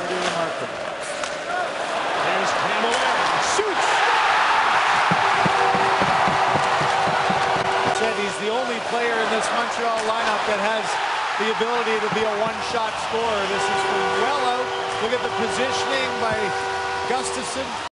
absolutely remarkable. There's Cammalleri. Shoots! Said he's the only player in this Montreal lineup that has the ability to be a one-shot scorer. This is from well out. Look at the positioning by Gustafsson.